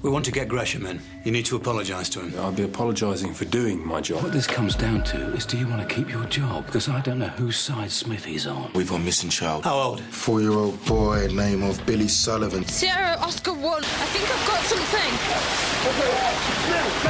We want to get Gresham in. You need to apologise to him. I'll be apologising for doing my job. What this comes down to is, do you want to keep your job? Because I don't know whose side Smithy's on. We've got a missing child. How old? 4-year-old boy, name of Billy Sullivan. Sierra Oscar 1. I think I've got something.